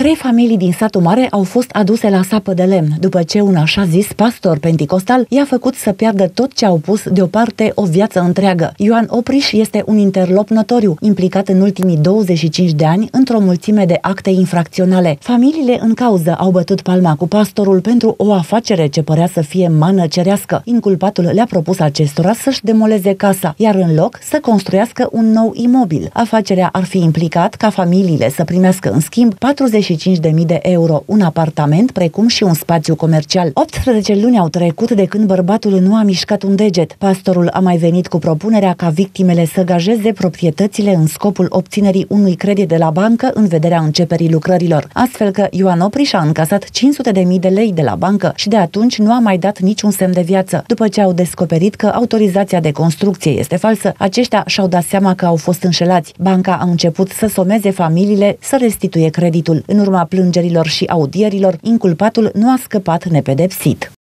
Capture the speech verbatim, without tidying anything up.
Trei familii din satul mare au fost aduse la sapă de lemn, după ce un așa zis pastor penticostal i-a făcut să piardă tot ce au pus deoparte o viață întreagă. Ioan Opriș este un interlop notoriu, implicat în ultimii douăzeci și cinci de ani într-o mulțime de acte infracționale. Familiile în cauză au bătut palma cu pastorul pentru o afacere ce părea să fie mană cerească. Inculpatul le-a propus acestora să-și demoleze casa, iar în loc să construiască un nou imobil. Afacerea ar fi implicat ca familiile să primească în schimb patruzeci și cinci de mii de euro, un apartament, precum și un spațiu comercial. optsprezece luni au trecut de când bărbatul nu a mișcat un deget. Pastorul a mai venit cu propunerea ca victimele să gajeze proprietățile în scopul obținerii unui credit de la bancă în vederea începerii lucrărilor. Astfel că Ioan Opriș a încasat cinci sute de mii de lei de la bancă și de atunci nu a mai dat niciun semn de viață. După ce au descoperit că autorizația de construcție este falsă, aceștia și-au dat seama că au fost înșelați. Banca a început să someze familiile să restituie creditul. În urma plângerilor și audierilor, inculpatul nu a scăpat nepedepsit.